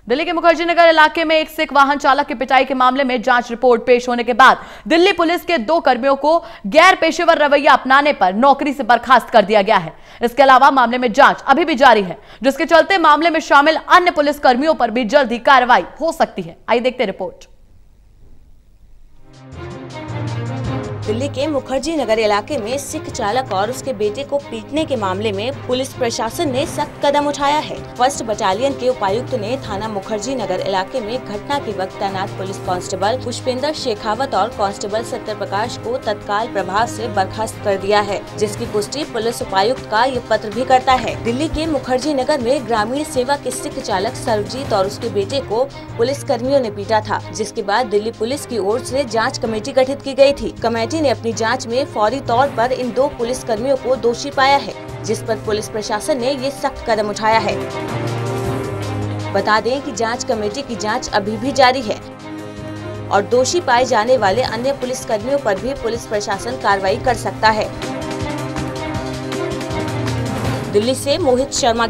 दिल्ली के मुखर्जी नगर इलाके में एक सिख वाहन चालक की पिटाई के मामले में जांच रिपोर्ट पेश होने के बाद दिल्ली पुलिस के 2 कर्मियों को गैर पेशेवर रवैया अपनाने पर नौकरी से बर्खास्त कर दिया गया है। इसके अलावा मामले में जांच अभी भी जारी है, जिसके चलते मामले में शामिल अन्य पुलिस कर्मियों पर भी जल्द ही कार्रवाई हो सकती है। आइए देखते रिपोर्ट। दिल्ली के मुखर्जी नगर इलाके में सिख चालक और उसके बेटे को पीटने के मामले में पुलिस प्रशासन ने सख्त कदम उठाया है। 1st बटालियन के उपायुक्त ने थाना मुखर्जी नगर इलाके में घटना के वक्त तैनात पुलिस कांस्टेबल पुष्पेंद्र शेखावत और कांस्टेबल सत्यप्रकाश को तत्काल प्रभाव से बर्खास्त कर दिया है, जिसकी पुष्टि पुलिस उपायुक्त का ये पत्र भी करता है। दिल्ली के मुखर्जी नगर में ग्रामीण सेवा के सिख चालक सर्वजीत और उसके बेटे को पुलिस कर्मियों ने पीटा था, जिसके बाद दिल्ली पुलिस की ओर से जाँच कमेटी गठित की गयी थी। कमेटी ने अपनी जांच में फौरी तौर पर इन 2 पुलिस कर्मियों को दोषी पाया है, जिस पर पुलिस प्रशासन ने ये सख्त कदम उठाया है। बता दें कि जांच कमेटी की जांच अभी भी जारी है और दोषी पाए जाने वाले अन्य पुलिस कर्मियों पर भी पुलिस प्रशासन कार्रवाई कर सकता है। दिल्ली से मोहित शर्मा।